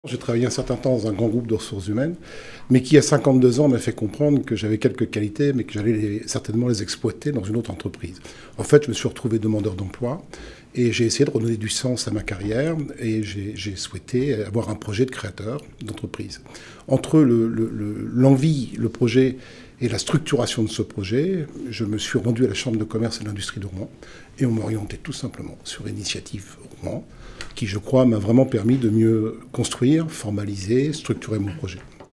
J'ai travaillé un certain temps dans un grand groupe de ressources humaines, mais qui, à 52 ans, m'a fait comprendre que j'avais quelques qualités, mais que j'allais certainement les exploiter dans une autre entreprise. En fait, je me suis retrouvé demandeur d'emploi et j'ai essayé de redonner du sens à ma carrière et j'ai souhaité avoir un projet de créateur d'entreprise. Entre l'envie, le projet et la structuration de ce projet, je me suis rendu à la Chambre de commerce et de l'industrie de Rouen et on m'a orienté tout simplement sur Initiative Rouen, qui, je crois, m'a vraiment permis de mieux construire, formaliser, structurer mon projet.